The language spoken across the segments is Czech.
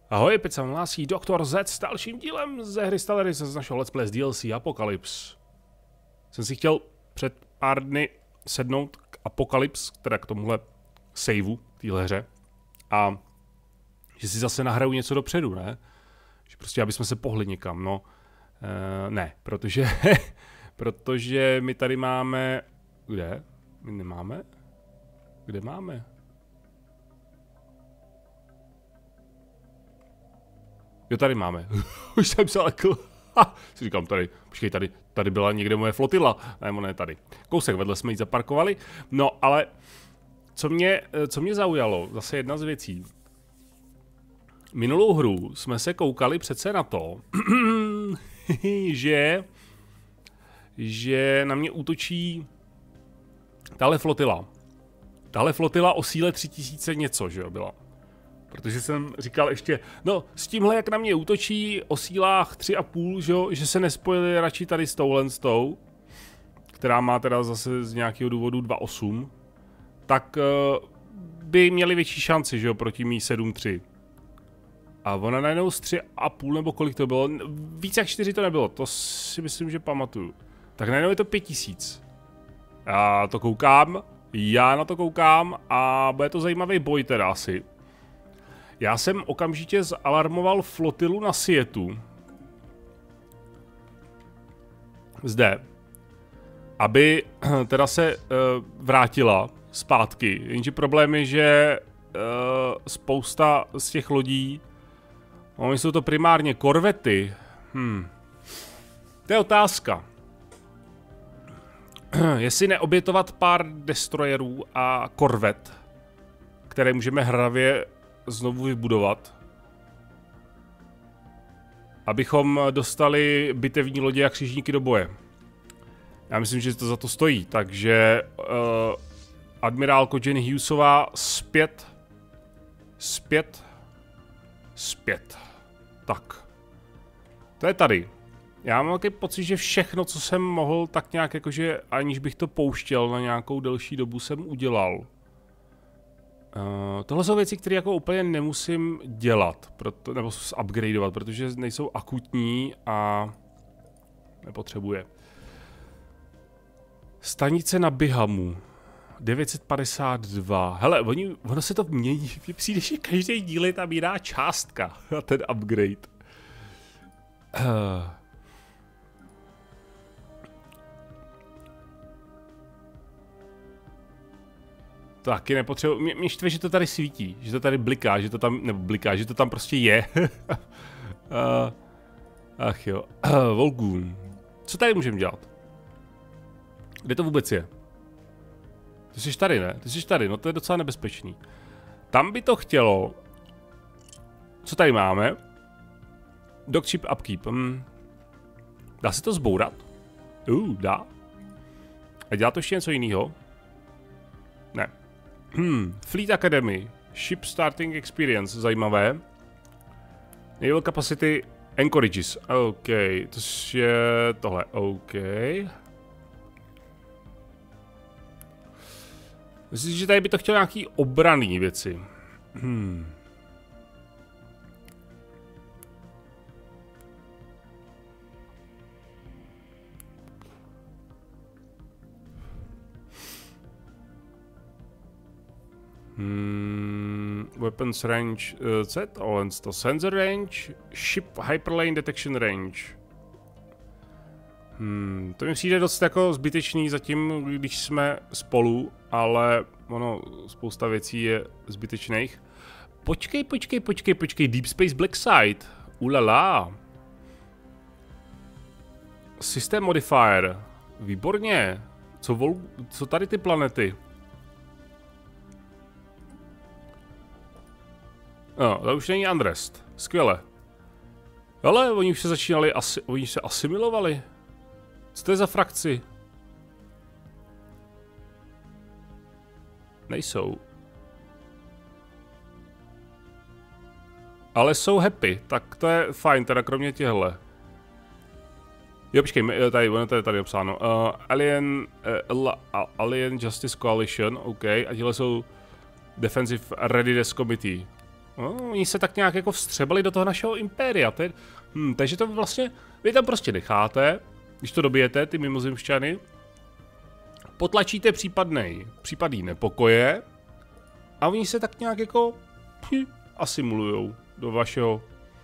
Ahoj, opět se hlásí Dr. Z s dalším dílem ze hry Stellaris z našeho Let's Play z DLC Apocalypse. Jsem si chtěl před pár dny sednout k Apocalypse, teda k tomuhle saveu téhle hře, a že si zase nahraju něco dopředu, ne? Že prostě, aby jsme se pohli někam, no. Ne, protože my tady máme... Kde? My nemáme? Kde máme? Jo, tady máme. Už jsem se lekl. Si říkám tady, počkej, tady byla někde moje flotila. Ne, tady. Kousek vedle jsme ji zaparkovali. No, ale co mě zaujalo, zase jedna z věcí. Minulou hru jsme se koukali přece na to, že na mě útočí tahle flotila. Tahle flotila o síle 3000 něco, že jo, byla. Protože jsem říkal ještě, no s tímhle jak na mě útočí o sílách 3,5, že se nespojili radši tady s touhle, která má teda zase z nějakého důvodu 2,8, tak by měli větší šanci, že jo, proti mý 7,3. A ona najednou z 3,5 nebo kolik to bylo, víc jak 4 to nebylo, to si myslím, že pamatuju. Tak najednou je to 5000. Já na to koukám a bude to zajímavý boj teda asi. Já jsem okamžitě zalarmoval flotilu na Sietu. Zde. Aby teda se vrátila zpátky. Jenže problém je, že spousta z těch lodí, oni jsou to primárně korvety. To je otázka. Jestli neobětovat pár destroyerů a korvet, které můžeme hravě znovu vybudovat, abychom dostali bitevní lodě a křižníky do boje. Já myslím, že to za to stojí, takže admirálko Jenny Hughesová zpět. Tak. To je tady. Já mám takový pocit, že všechno, co jsem mohl, tak nějak jakože, aniž bych to pouštěl na nějakou delší dobu, jsem udělal. Tohle jsou věci, které jako úplně nemusím dělat, nebo upgradeovat, protože nejsou akutní a nepotřebuje. Stanice na Bihamu 952. Hele, ono se to mění, mně přijde, že každý díl je tam jiná částka na ten upgrade. Taky nepotřebuji, mě štve, že to tady svítí, že to tady bliká, že to tam, nebo bliká, že to tam prostě je. Ach jo, Volgun. Co tady můžeme dělat? Kde to vůbec je? Ty jsi tady, ne? Ty jsi tady, no to je docela nebezpečný. Tam by to chtělo. Co tady máme? Dockship upkeep. Dá se to zbourat? Dá. A dělá to ještě něco jiného? Ne. Fleet Academy. Ship Starting Experience. Zajímavé. Naval Capacity Encourages. OK. To je tohle. OK. Myslím, že tady by to chtělo nějaký obranný věci. Weapons range, co je to? Sensor range, ship hyperlane detection range. To mi přijde dost jako zbytečný zatím, když jsme spolu, ale ono, spousta věcí je zbytečných. Počkej, Deep Space Blackside. Ulala. System modifier. Výborně. Co tady ty planety? No, to už není Andrest. Skvěle. Ale oni už se začínali, oni se asimilovali. Co to je za frakci? Nejsou. Ale jsou happy, tak to je fajn, teda kromě těhle. Jo, počkej, ono to je tady napsáno. Alien Justice Coalition, OK, a těhle jsou Defensive Readiness Committee. Oni se tak nějak jako vstřebali do toho našeho impéria. Takže to vlastně, vy tam prostě necháte, když to dobijete, ty mimozemšťany, potlačíte případný nepokoje a oni se tak nějak jako asimilujou do vašeho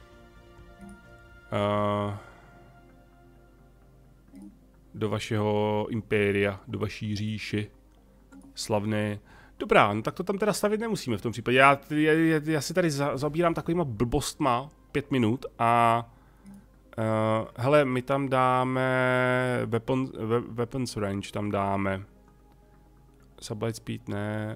impéria, do vaší říši slavné. Dobrá, no tak to tam teda stavět nemusíme v tom případě. Já si tady zabírám takovýma blbostma 5 minut a hele, my tam dáme weapons range, tam dáme sublight speed, ne.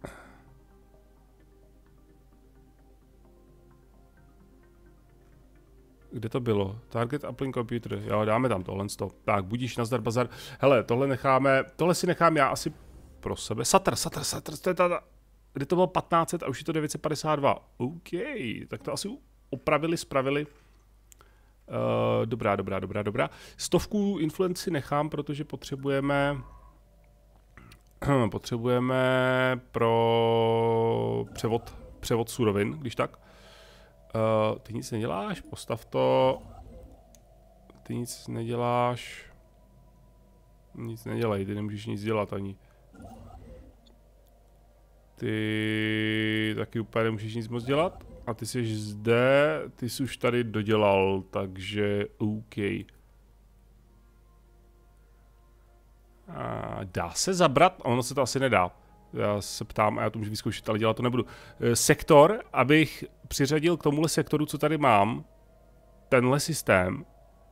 Kde to bylo? Target uplink computer. Jo, dáme tam tohle. Tak, budíš, nazdar bazar. Hele, tohle si nechám já asi pro sebe. Satr, to je ta, kde to bylo 1500 a už je to 952. OK, tak to asi spravili. Dobrá. 100 influenci nechám, protože potřebujeme pro převod surovin, když tak. Ty nic neděláš, postav to. Ty nic neděláš. Nic nedělej, ty nemůžeš nic dělat ani. Ty taky úplně nemůžeš nic moc dělat. A ty jsi zde, ty jsi už tady dodělal, takže OK. Dá se zabrat? Ono se to asi nedá. Já se ptám a já to můžu vyzkoušet, ale dělat to nebudu. Sektor, abych přiřadil k tomuhle sektoru, co tady mám, tenhle systém.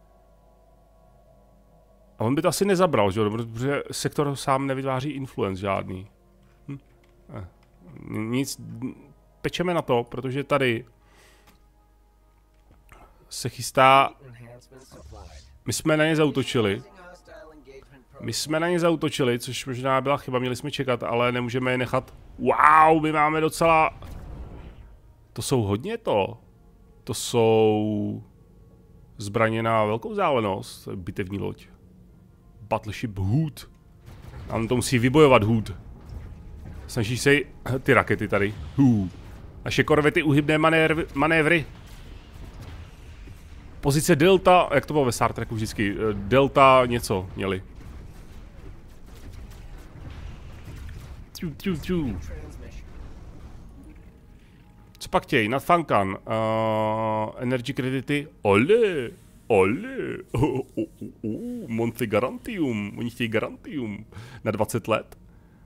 A on by to asi nezabral, že? Protože sektor sám nevytváří influence žádný. Nic, pečeme na to, protože tady se chystá. My jsme na ně zaútočili, což možná byla chyba, měli jsme čekat, ale nemůžeme je nechat. Wow, my máme docela. To jsou hodně to. To jsou zbraně na velkou vzdálenost, bitevní loď. Battleship Hood. A on to musí vybojovat Hood. Snaží se ty rakety tady. Naše korvety uhybné manévry. Pozice Delta, jak to bylo ve Star Treku vždycky, Delta něco měli. Co pak chtějí? Nadfankan. Energy kredity. Ole. Monty garantium. Oni chtějí garantium na 20 let.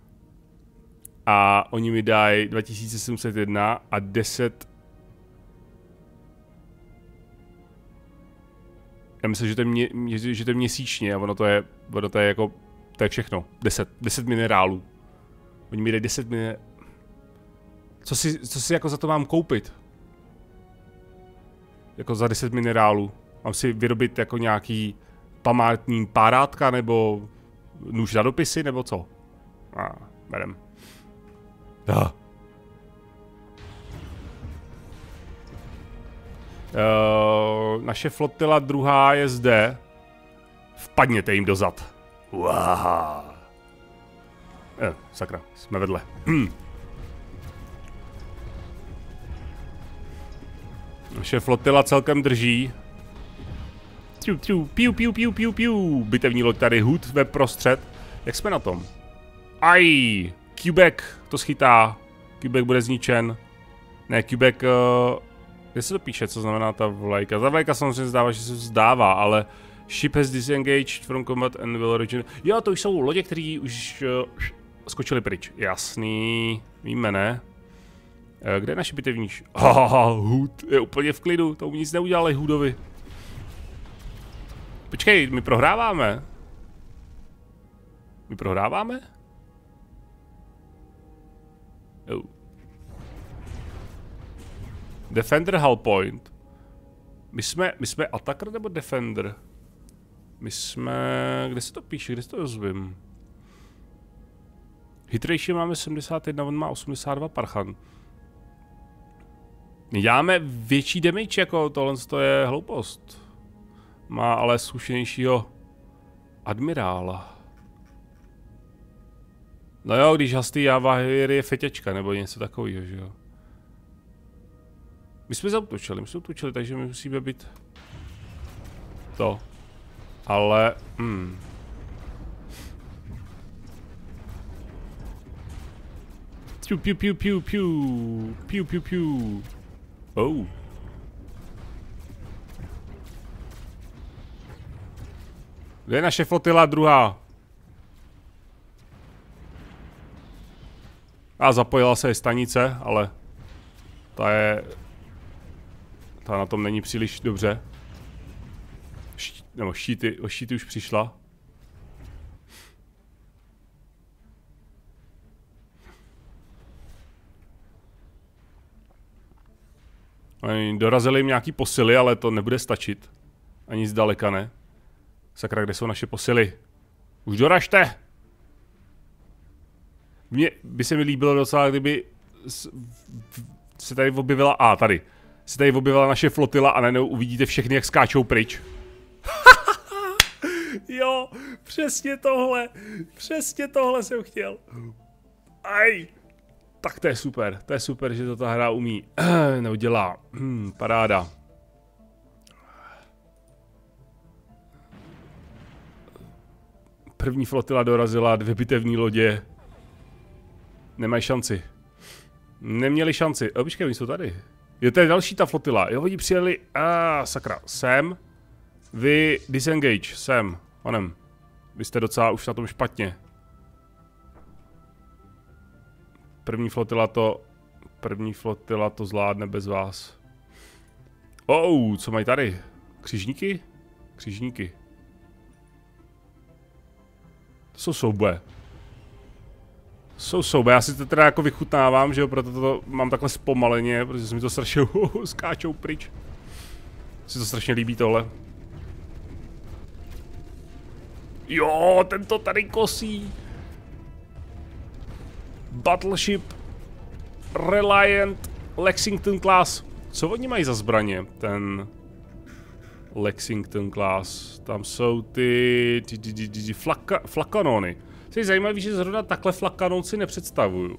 A oni mi dají 2701 a 10. Já myslím, že to je měsíčně a ono to je jako, to je všechno. 10 minerálů. Oni mi dají 10 minerálů. Co si jako za to mám koupit? Jako za 10 minerálů. Mám si vyrobit jako nějaký památní párátka nebo nůž na dopisy nebo co? Berem. Naše flotila druhá je zde. Vpadněte jim dozad. Sakra, jsme vedle. Naše flotila celkem drží. Piu. Bitevní loď tady, Hood ve prostřed. Jak jsme na tom? Aj! Quebec to schytá. Quebec bude zničen. Ne, Quebec... kde se to píše, co znamená ta vlajka? Ta vlajka samozřejmě zdává, že se vzdává, ale... Ship has disengaged from combat and will return... Jo, to už jsou lodě, které už skočily pryč. Jasný. Víme, ne? Kde je naše bitevníš? Hood je úplně v klidu. Tomu nic neudělali Hoodovi. Počkej, my prohráváme. Defender hull point. My jsme attacker nebo defender? My jsme... Kde se to píše? Kde se to rozvím? Hit ratio máme 71, on má 82 parchan. My děláme větší damage, jako tohle je hloupost. Má ale zkušenějšího admirála. No jo, když hastý Javahir je feťačka, nebo něco takového, že jo. My jsme zautočili, takže my musíme být to. Ale, Piu. Oh. Kde je naše flotila druhá? A zapojila se stanice, ale ta na tom není příliš dobře. Štíty už přišla. Oni dorazili jim nějaký posily, ale to nebude stačit. Ani zdaleka ne. Sakra, kde jsou naše posily? Už doražte! Mně by se mi líbilo docela, kdyby se tady objevila... tady. Se tady objevila naše flotila a najednou uvidíte všechny, jak skáčou pryč. Jo, přesně tohle jsem chtěl. Aj. Tak to je super, že to ta hra umí. Neudělá. Paráda. První flotila dorazila, 2 bitevní lodě. Nemají šanci. Neměli šanci. Počkej, oni jsou tady. Jo, to je další ta flotila. Jo, oni přijeli. Sakra. Sem. Vy disengage. Sem. Onem. Vy jste docela už na tom špatně. První flotila to zvládne bez vás. Co mají tady? Křižníky? Křižníky. To jsou souboje. Já si to teda jako vychutnávám, že jo, proto to mám takhle zpomaleně, protože se mi to strašně skáčou pryč. Si to strašně líbí tohle. Jo, tento tady kosí. Battleship Reliant Lexington Class. Co oni mají za zbraně? Ten Lexington Class. Tam jsou ty flakanony. Je zajímavý, že zrovna takhle flakanon si nepředstavuju.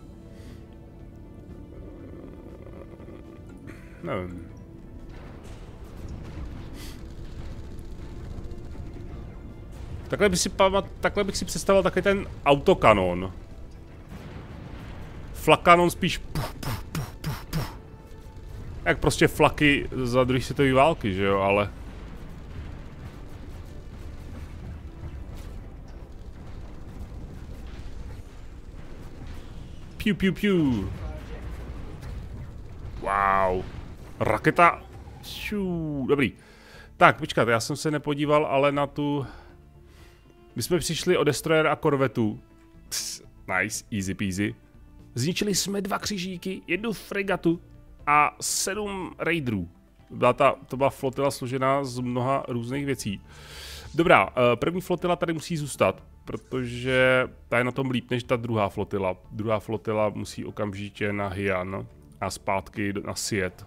Nevím. Takhle bych si představil taky ten autokanon. Flakanon spíš jak prostě flaky za druhé světové války, že jo, ale... Piu. Wow. Raketa. Dobrý. Tak, počkat, já jsem se nepodíval, ale na tu... My jsme přišli o destroyer a korvetu. Nice, easy peasy. Zničili jsme 2 křižíky, 1 fregatu a 7 raiderů. To byla flotila složená z mnoha různých věcí. Dobrá, první flotila tady musí zůstat, protože ta je na tom líp než ta druhá flotila. Druhá flotila musí okamžitě na Hyan a zpátky na Siet.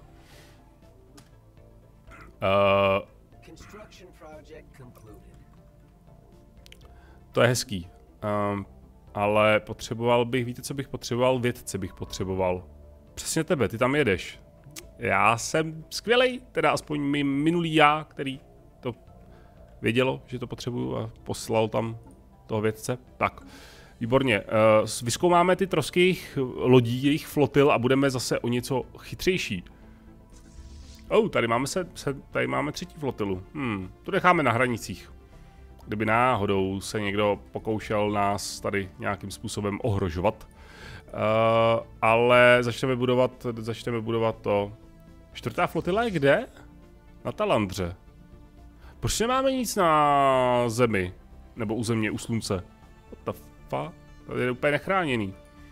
To je hezký. Ale potřeboval bych, víte co bych potřeboval? Vědce bych potřeboval. Přesně tebe, ty tam jedeš. Já jsem skvělej, teda aspoň minulý já, který to vědělo, že to potřebuju a poslal tam toho vědce. Tak, výborně. Vyzkoumáme ty trosky jejich lodí, jejich flotil a budeme zase o něco chytřejší. Tady máme 3. flotilu. Tu necháme na hranicích. Kdyby náhodou se někdo pokoušel nás tady nějakým způsobem ohrožovat. Ale začneme budovat to. 4. flotila je kde? Na Talandře. Proč nemáme nic na zemi? Nebo u země, u slunce? What the fuck? To je úplně nechráněný.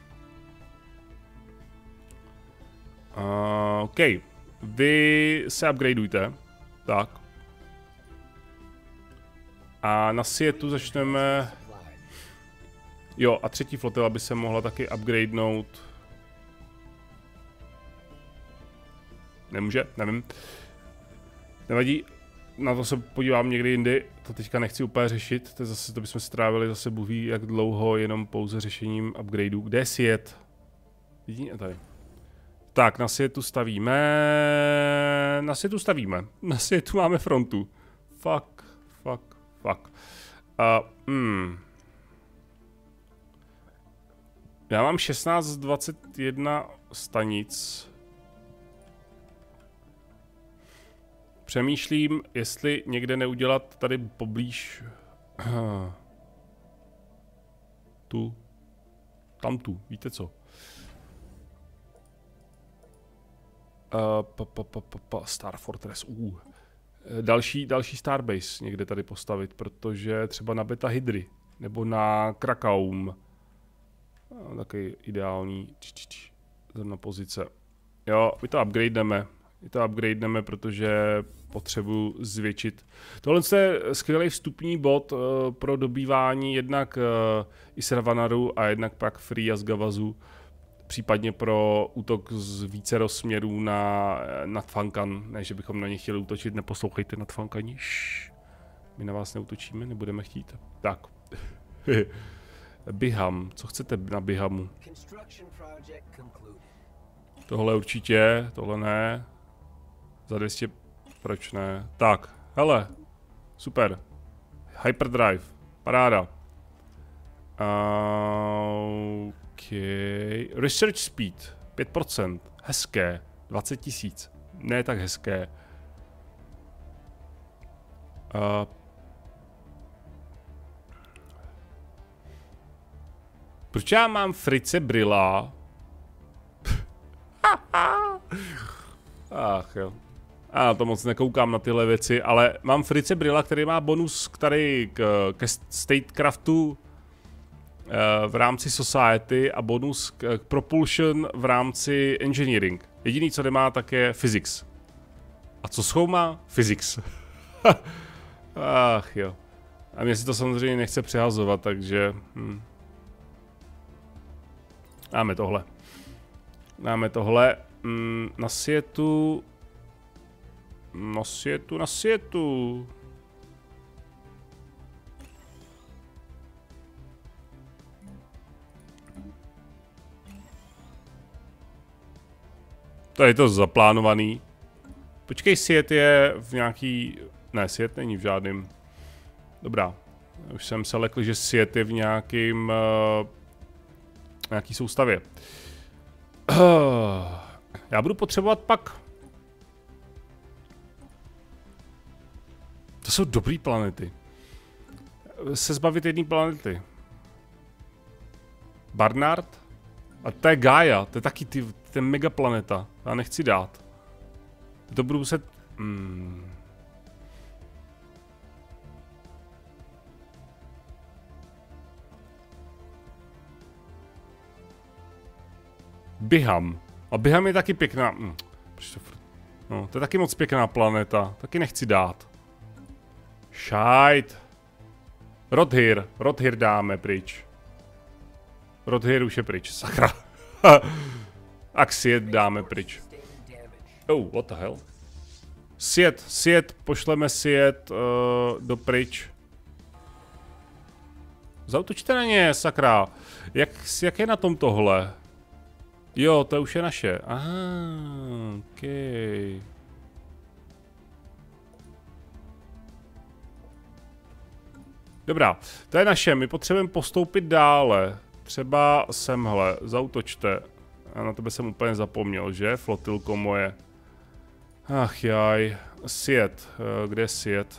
OK. Vy se upgradeujte. Tak. A na Sietu začneme... Jo, a 3. flotila by se mohla taky upgradenout. Nemůže? Nevím. Nevadí. Na to se podívám někdy jindy. To teďka nechci úplně řešit. To bychom strávili zase bůh ví jak dlouho jenom pouze řešením upgradeů. Kde je Siet? Jedině tady. Tak, na světu stavíme. Na světu stavíme. Na světu máme frontu. Fuck. Já mám 16 z 21 stanic. Přemýšlím, jestli někde neudělat tady poblíž tamtu, víte co? Star Fortress, další Starbase někde tady postavit, protože třeba na Beta Hydry, nebo na Krakaum. Taky ideální zrovna pozice. Jo, my to upgradeneme, protože potřebuji zvětšit. Tohle je skvělý vstupní bod pro dobývání jednak Isravanaru a jednak pak Free Azgavazu, případně pro útok z více rozměrů na Tfankan. Ne, že bychom na ně chtěli útočit, neposlouchejte na Tfankani. My na vás neútočíme, nebudeme chtít. Tak. Biham, co chcete na Bihamu? Tohle určitě, tohle ne. Za 200, proč ne? Tak, hele, super. Hyperdrive, paráda. OK. Research speed, 5%, hezké, 20 000, ne tak hezké. Proč já mám Frice Brilla? Ach jo. A to moc nekoukám na tyhle věci, ale mám Frice Brilla, který má bonus ke Statecraftu v rámci Society a bonus k Propulsion v rámci Engineering. Jediný, co nemá, tak je Physics. A co schoumá? Physics. Ach jo. A mě si to samozřejmě nechce přehazovat, takže... Máme tohle. Na světu. Tady je to zaplánovaný. Počkej, svět je v nějaký... Ne, svět není v žádným. Dobrá. Už jsem se lekl, že svět je v nějakým... nějaký soustavě. Já budu potřebovat pak... To jsou dobrý planety. Se zbavit jedné planety. Barnard? A to je Gaia, to je taky ten megaplaneta. Já nechci dát. To budu muset... Biham. A Biham je taky pěkná... No, to je taky moc pěkná planeta. Taky nechci dát. Šajt. Rodhir dáme pryč. Rodhir už je pryč, sakra. Axiet dáme pryč. Oh, what the hell? Siet, pošleme Siet do pryč. Zautočte na ně, sakra. Jak je na tom tohle? Jo, to už je naše. Okay. Dobrá, to je naše, my potřebujeme postoupit dále. Třeba semhle, zautočte. A na tebe jsem úplně zapomněl, že? Flotilko moje. Ach jaj, Siet, kde je Siet?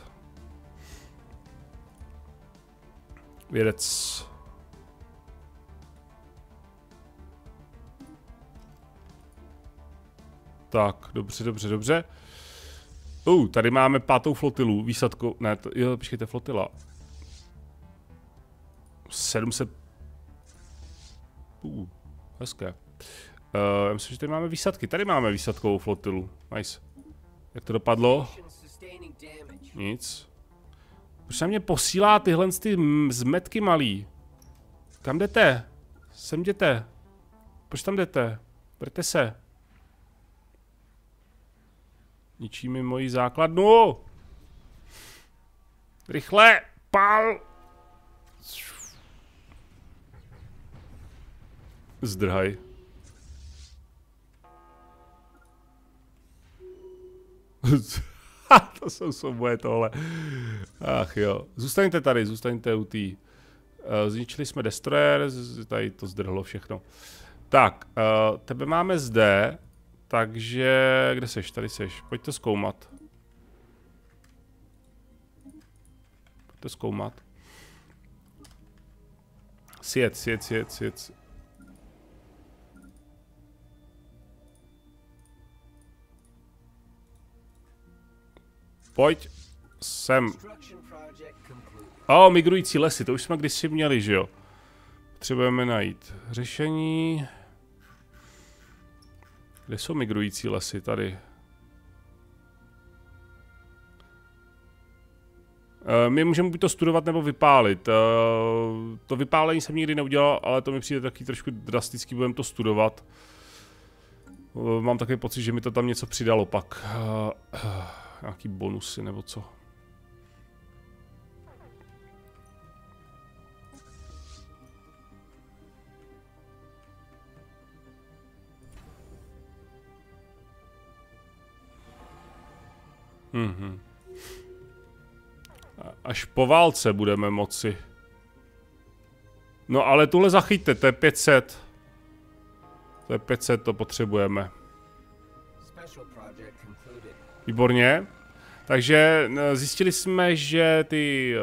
Vědec. Tak, dobře. Tady máme 5. flotilu, výsadku, ne, jo, počkejte, flotila. 700... hezké. Já myslím, že tady máme výsadky, tady máme výsadkovou flotilu, nice. Jak to dopadlo? Nic. Proč na mě posílá tyhle zmetky malý? Kam jdete? Sem jděte. Proč tam jdete? Vrťte se. Ničí mi moji základnu. Rychle, pál. Zdrhaj. To jsou souboje tohle. Ach jo. Zůstaňte tady, zůstaňte u tý. Zničili jsme destroyer, tady to zdrhlo všechno. Tak, tebe máme zde, takže, kde seš, tady seš, pojď to zkoumat. Pojď to zkoumat. Sjet. Pojď sem. Migrující lesy, to už jsme kdysi měli, že jo? Potřebujeme najít řešení. Kde jsou migrující lesy? Tady. My můžeme buď to studovat nebo vypálit. To vypálení jsem nikdy neudělal, ale to mi přijde taky trošku drastický, budeme to studovat. Mám takový pocit, že mi to tam něco přidalo pak. Nějaký bonusy nebo co. Až po válce budeme moci. No ale tuhle zachyťte, to je 500. To je 500, to potřebujeme. Výborně. Takže zjistili jsme, že ty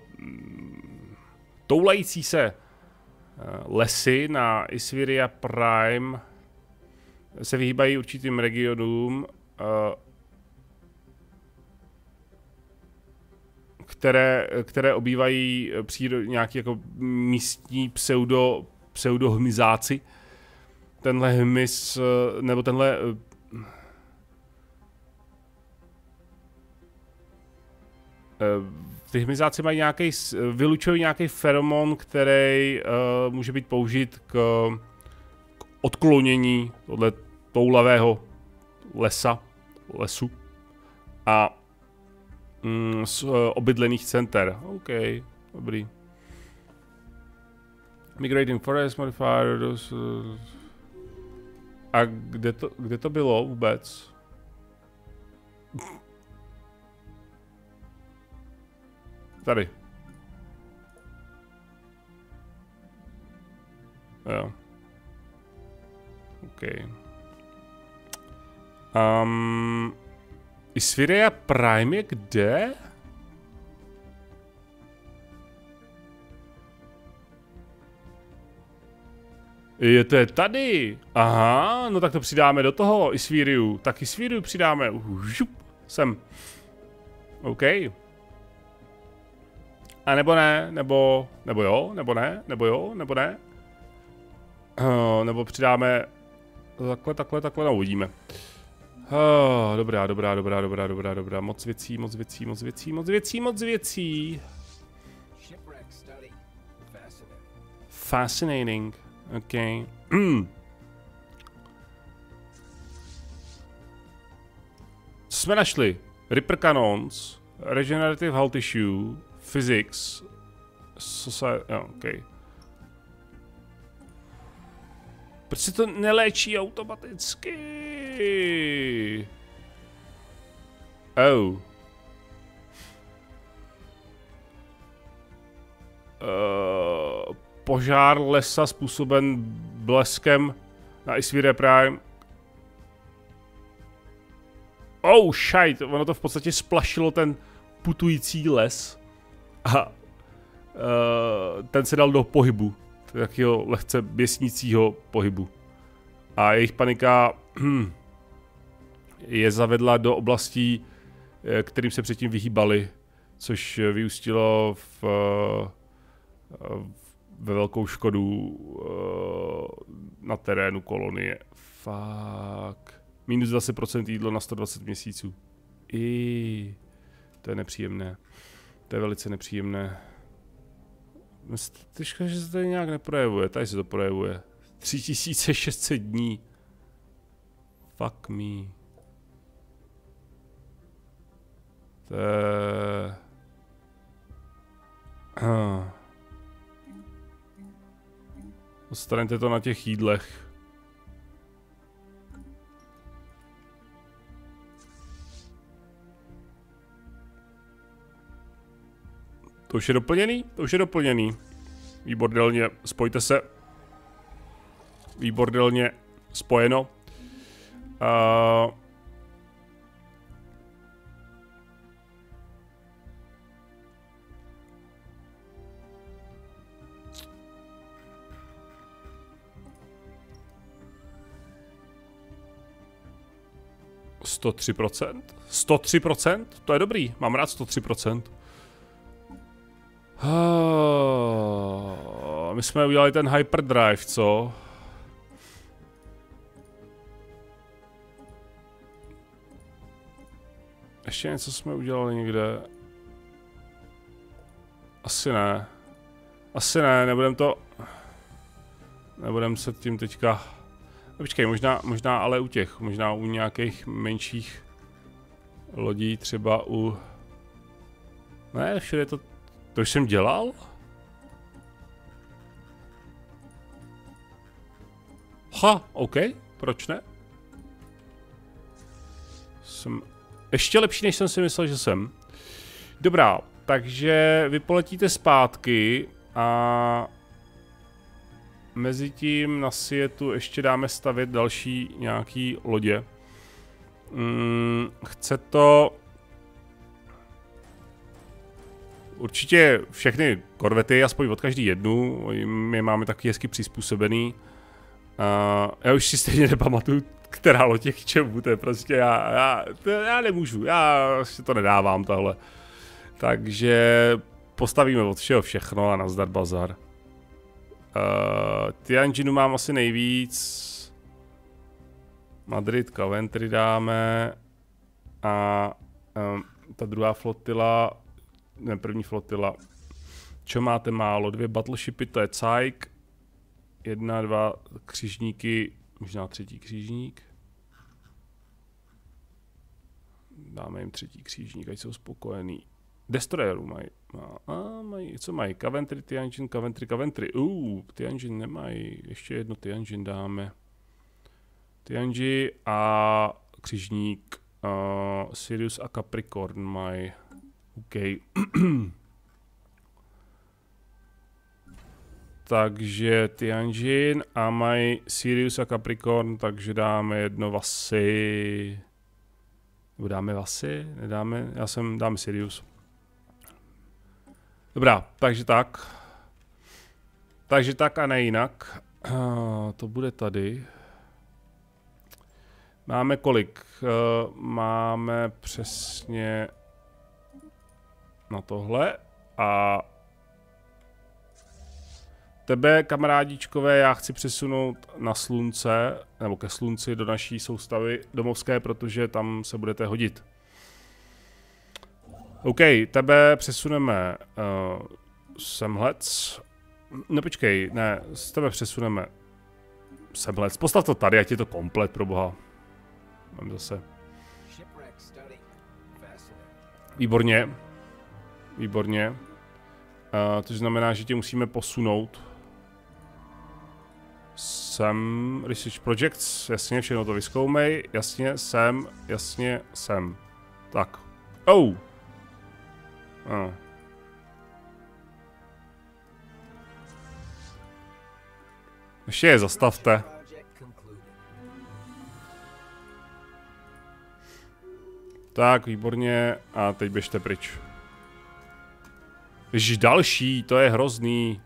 toulající se lesy na Isviria Prime se vyhýbají určitým regionům, které obývají nějaký jako místní pseudohmyzáci. Tenhle hmyz, nebo tenhle ty hmyzáci mají vylučují nějaký feromon, který může být použit k odklonění tohle toulavého lesu a z obydlených center. OK, dobrý. Migrating forest modifier. A kde to bylo vůbec? Tady. Jo. OK. Isviria Prime je kde? To je tady. Aha, no tak to přidáme do toho Isviriu. Tak Isviriu přidáme. Žup, sem. OK. A nebo ne, nebo jo, nebo ne, nebo jo, nebo ne. Nebo přidáme takhle, no uvidíme. Dobrá. Moc věcí. Fascinating. Okay. Co jsme našli? Ripper Cannons, Regenerative Hull Tissue, Physics, Society, okay. Proč se to neléčí automaticky? Oh. Požár lesa způsoben bleskem na Isviria Prime. Oh shit, ono to v podstatě splašilo ten putující les. A ten se dal do pohybu. Takového lehce běsnícího pohybu. A jejich panika je zavedla do oblastí, kterým se předtím vyhýbali, což vyústilo ve velkou škodu na terénu kolonie. Fuck. Minus 20% jídlo na 120 měsíců. To je nepříjemné. To je velice nepříjemné. Tyžka, že se tady nějak neprojevuje. Tady se to projevuje. 3600 dní. Fuck me. To je... Dostanete to na těch jídlech. To už je doplněný? To už je doplněný. Výbordelně, spojte se. Výbordelně spojeno. %? 103%? To je dobrý, mám rád 103%. My jsme udělali ten hyperdrive, co? Ještě něco jsme udělali někde. Asi ne. Asi ne, nebudem se tím teďka... No, počkej, možná ale u těch, možná u nějakých menších lodí, třeba u... Ne, všude to už jsem dělal? OK, proč ne? Jsem ještě lepší, než jsem si myslel, že jsem. Dobrá, takže vy poletíte zpátky a mezitím na Sietu ještě dáme stavět další nějaký lodě. Chce to... Určitě všechny korvety, aspoň od každý jednu, my máme taky hezky přizpůsobený. Já už si stejně nepamatuju, která loď je k čemu, to je prostě já nemůžu, já si to nedávám tohle. Takže postavíme od všeho všechno a nazdar bazar. Tianjinu mám asi nejvíc. Madrid, Coventry dáme. A ta druhá flotila, ne první flotila. Čo máte málo? 2 battleshipy, to je cajk. 1, 2 křižníky, možná 3. křižník. Dáme jim 3. křižník, ať jsou spokojení. Destroyerů mají, co mají? Coventry, Tianjin, Coventry. Tianjin nemají, ještě jedno Tianjin dáme. Tianjin a křižník, Sirius a Capricorn mají. OK. Takže Tianjin a mají Sirius a Capricorn, takže dáme jedno Vasy. Nebo dáme Vasy? Nedáme? Dáme Sirius. Dobrá, takže tak. Takže tak a ne jinak. To bude tady. Máme kolik? Máme přesně na tohle a tebe, kamarádičkové, já chci přesunout na slunce, nebo ke slunci do naší soustavy domovské, protože tam se budete hodit. OK, tebe přesuneme semhlec. No počkej, ne, z tebe přesuneme semhlec. Postav to tady, ať je to komplet, pro boha. Mám zase. Výborně. Výborně. To znamená, že tě musíme posunout. Sem, Research Projects, jasně, všechno to vyzkoumej, jasně, sem. Tak. Ještě je zastavte. Tak, výborně, a teď běžte pryč. Ježiš, další, to je hrozný.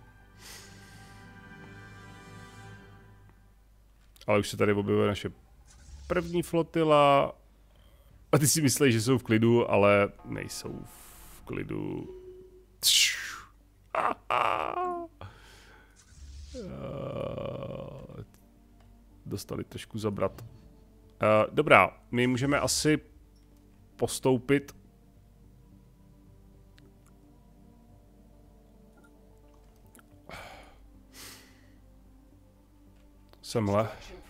Ale už se tady objevuje naše první flotila. A ty si myslíš, že jsou v klidu, ale nejsou v klidu. Dostali trošku zabrat. Dobrá, my můžeme asi postoupit. Semhle.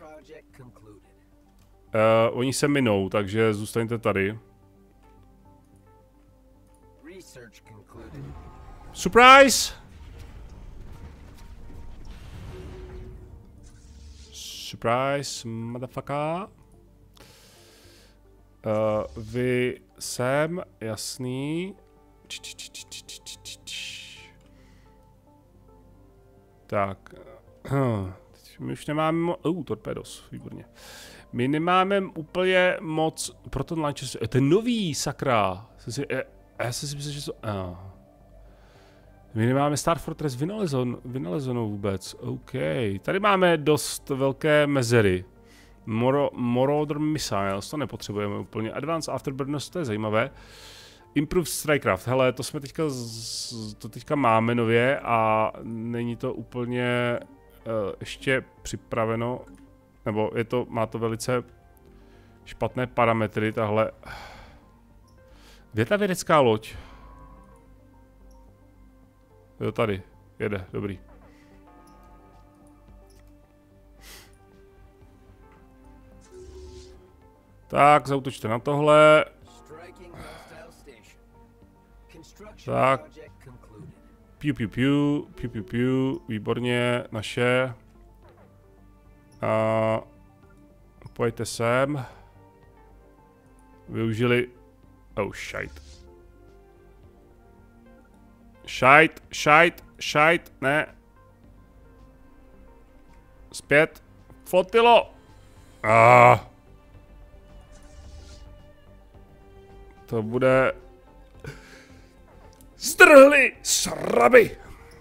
Oni se minou, takže zůstaňte tady. Surprise! Surprise, motherfucker. Vy sem, jasný. Tak. My už nemáme torpedos, výborně. My nemáme úplně moc pro ten launcher. To je nový, sakra. Já jsem si myslel, že to... My nemáme Star Fortress vynalezenou vůbec. OK. Tady máme dost velké mezery. Marauder Missiles, to nepotřebujeme úplně. Advanced Afterburners, to je zajímavé. Improved Strikecraft, hele, to jsme teďka máme nově a není to úplně ještě připraveno, nebo má to velice špatné parametry, tahle. Kde je ta vědecká loď? Jo, tady, jede, dobrý. Tak, zaútočte na tohle. Tak. Piu, výborně, naše. Pojďte sem. Využili... Oh, shite. Shite, ne. Zpět. Flotilo. To bude... Strhli sraby!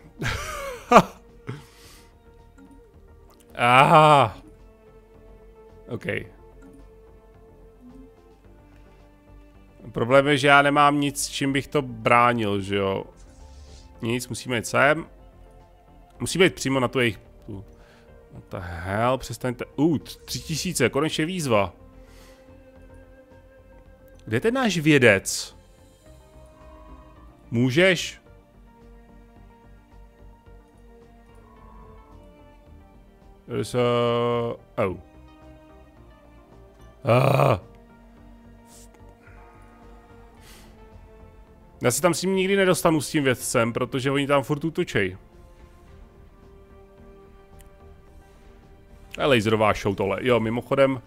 OK. Problém je, že já nemám nic, čím bych to bránil, že jo. Nic, musíme jít sem. Musíme jít přímo na tu jejich... What the hell, přestaňte... 3000, konečně výzva. Kde je ten náš vědec? Můžeš? Já se tam s ním nikdy nedostanu s tím vědcem, protože oni tam furt útočej. To je laserová show tohle. Jo, mimochodem...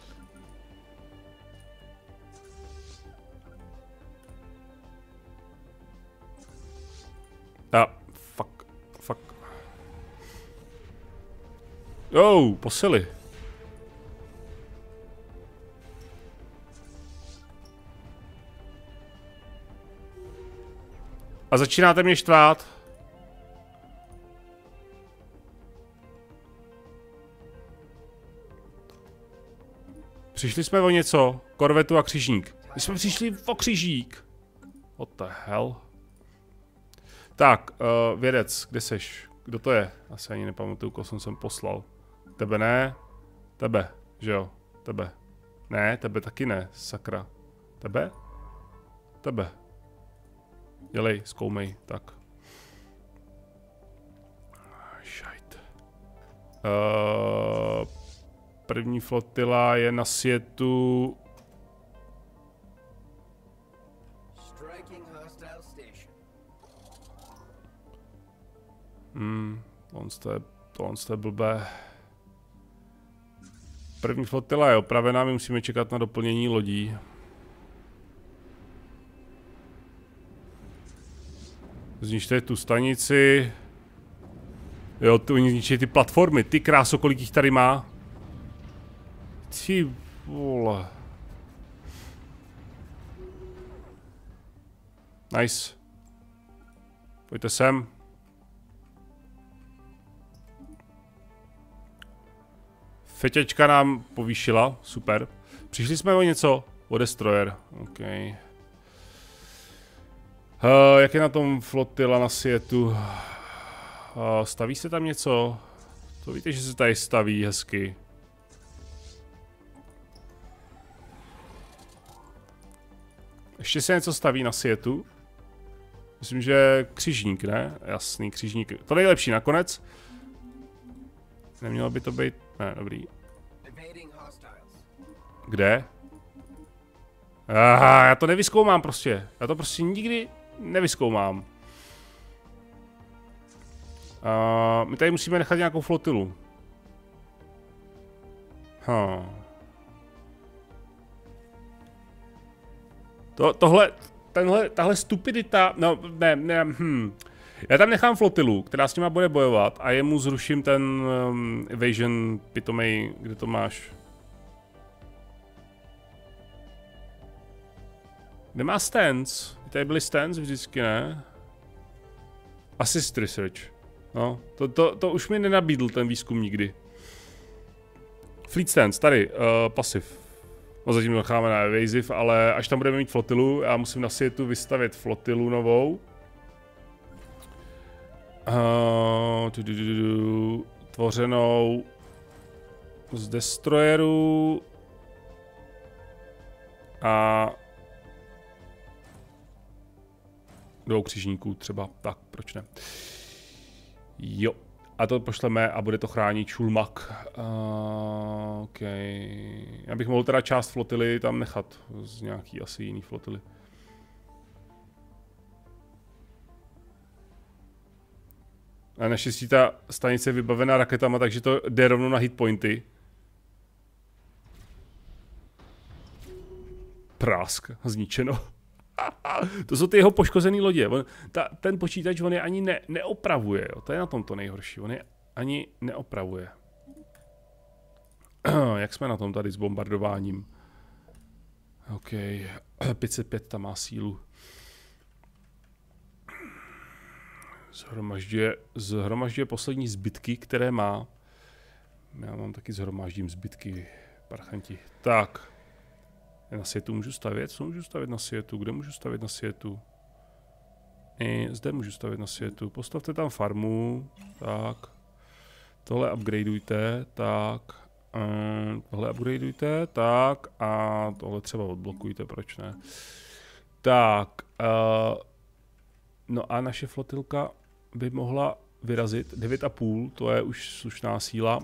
Fuck. Posily. A začínáte mě štvát. Přišli jsme o něco. Korvetu a křižník. My jsme přišli o křižník. What the hell? Tak, vědec, kde seš? Kdo to je? Asi ani nepamatuju, koho jsem sem poslal. Tebe ne? Tebe, že jo? Tebe. Ne, tebe taky ne, sakra. Tebe? Tebe. Dělej, zkoumej, tak. Shite. První flotila je na světu... tohle je blbé. První flotila je opravená, my musíme čekat na doplnění lodí. Zničte tu stanici. Jo, oni zničí ty platformy, ty kráso, kolik jich tady má. Ty vole. Nice. Pojďte sem. Feťačka nám povýšila, super. Přišli jsme o něco? O destroyer, OK. Jak je na tom flotila na světu? Staví se tam něco? To víte, že se tady staví hezky. Ještě se něco staví na světu? Myslím, že křižník, ne? Jasný, křižník. To nejlepší nakonec. Nemělo by to být... Ne, dobrý. Kde? Já to nevyzkoumám prostě. Já to prostě nikdy nevyzkoumám. My tady musíme nechat nějakou flotilu. Tohle tahle stupidita, no ne, Já tam nechám flotilu, která s nima bude bojovat a jemu zruším ten evasion pitomej, kde to máš? Kde má stance? Tady byly stance vždycky, ne? Assist research. No, to už mi nenabídl ten výzkum nikdy. Fleet stance, tady, pasiv. No zatím necháme na evasive, ale až tam budeme mít flotilu, já musím na světu vystavět flotilu novou. Tvořenou z destroyerů a 2 křižníků třeba, tak proč ne. Jo, a to pošleme a bude to chránit Šulmak. OK. Já bych mohl teda část flotily tam nechat z nějaký asi jiný flotily. A naštěstí ta stanice je vybavená raketama, takže to jde rovnou na hitpointy. Prásk, zničeno. To jsou ty jeho poškozené lodě. Ten počítač, on je ani neopravuje. Jo. To je na tom to nejhorší. On je ani neopravuje. Jak jsme na tom tady s bombardováním? OK. 505 tam má sílu. Zhromažďuje poslední zbytky, které má. Já mám taky zhromáždím zbytky, parchanti. Tak. Na světu můžu stavět? Co můžu stavět na světu? Kde můžu stavět na světu? Zde můžu stavět na světu. Postavte tam farmu. Tak. Tohle upgradeujte. Tak. Tohle upgradeujte. Tak. A tohle třeba odblokujte. Proč ne? Tak. No a naše flotilka by mohla vyrazit 9,5. To je už slušná síla.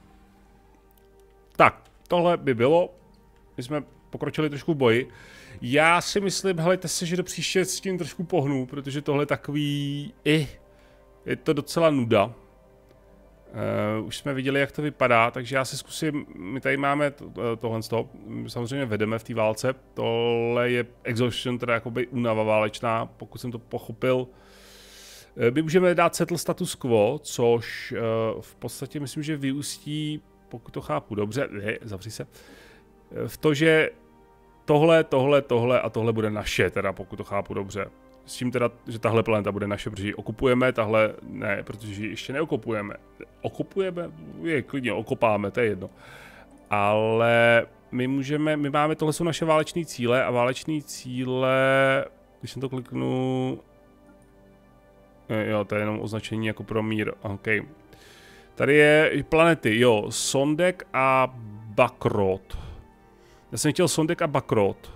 Tak. Tohle by bylo. My jsme pokročili trošku v boji. Já si myslím, helejte se, že do příště s tím trošku pohnu, protože tohle je takový... Je to docela nuda. Už jsme viděli, jak to vypadá, takže já si zkusím... My tady máme tohle stop. Samozřejmě vedeme v té válce. Tohle je exhaustion, teda jakoby únava válečná, pokud jsem to pochopil. My můžeme dát settle status quo, což v podstatě myslím, že vyústí, pokud to chápu dobře, zavři se, v to, že tohle a tohle bude naše, teda pokud to chápu dobře. S tím teda, že tahle planeta bude naše, protože ji okupujeme, tahle ne, protože ji ještě neokupujeme. Okupujeme? Klidně okopáme, to je jedno. Ale my máme, tohle jsou naše váleční cíle a váleční cíle, když jsem to kliknu, jo, to je jenom označení jako pro mír, OK. Tady je planety, jo, Sondek a Bakrot. Já jsem chtěl Sondek a Bakrot.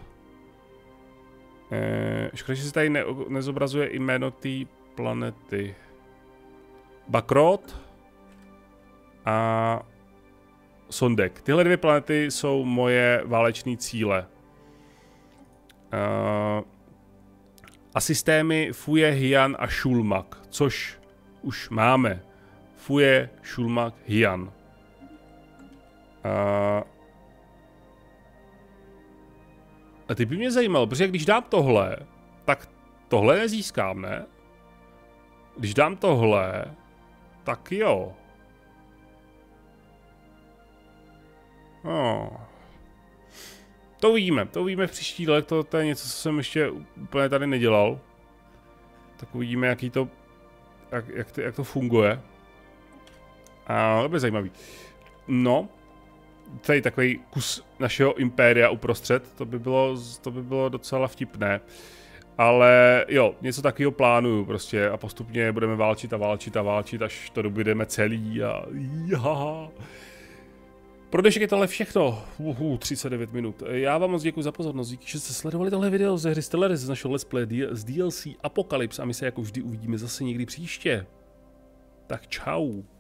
Škoda, že se tady nezobrazuje jméno té planety. Bakrot a Sondek. Tyhle 2 planety jsou moje váleční cíle. A systémy Fuje, Hian a Šulmak, což už máme. Fuje, Šulmak, Hian. A ty by mě zajímalo, protože když dám tohle, tak tohle nezískám, ne? Když dám tohle, tak jo. No. To uvidíme v příští let, to je něco, co jsem ještě úplně tady nedělal. Tak uvidíme, jaký to, jak to funguje. A to bude zajímavý. No. Tady takový kus našeho impéria uprostřed, to by bylo docela vtipné. Ale jo, něco takového plánuju prostě a postupně budeme válčit, až to dobudeme celý a jaha. Pro dnešek je tohle všechno. 39 minut. Já vám moc děkuji za pozornost, díky, že jste sledovali tohle video ze hry Stellaris z našeho let's play z DLC Apocalypse a my se jako vždy uvidíme zase někdy příště. Tak čau.